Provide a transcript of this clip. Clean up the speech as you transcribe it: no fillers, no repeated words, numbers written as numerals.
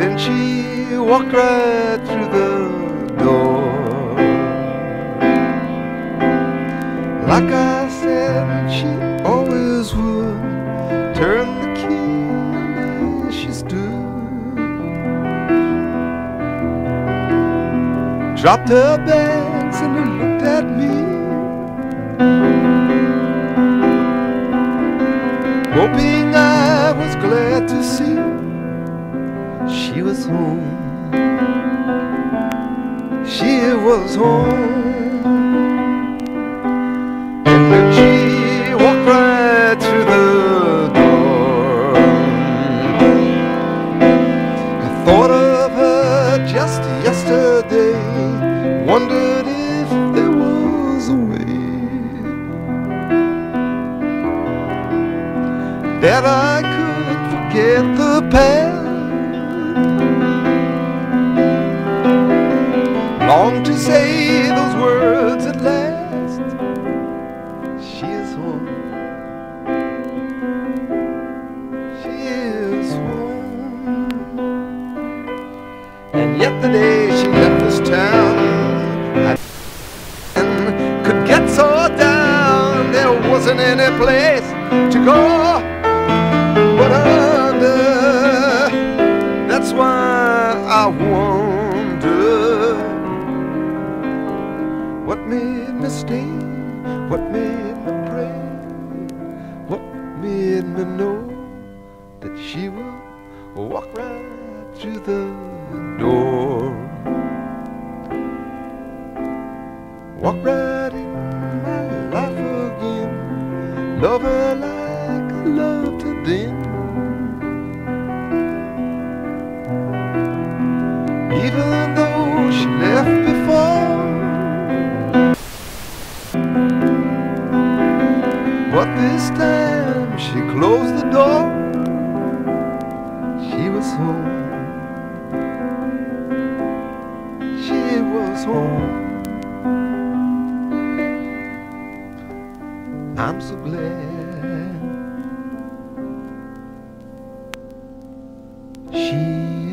then she walked right through the door. Like I said, she always would turn the key and she stood, dropped her bags and looked at me, hoping I was glad to see she was home. She was home. And then she walked right through the door. I thought of her just yesterday, wondered if there was a way that I could forget the past. Long to say those words at last. She is home. She is home. And yet the day she left this town, I could get so down. There wasn't any place to go but under. That's why I wonder what made me stay, what made me pray, what made me know that she will walk right through the door, walk right in my life again, love her like I loved her then. Even though she left before, but this time she closed the door. She was home. She was home. I'm so glad she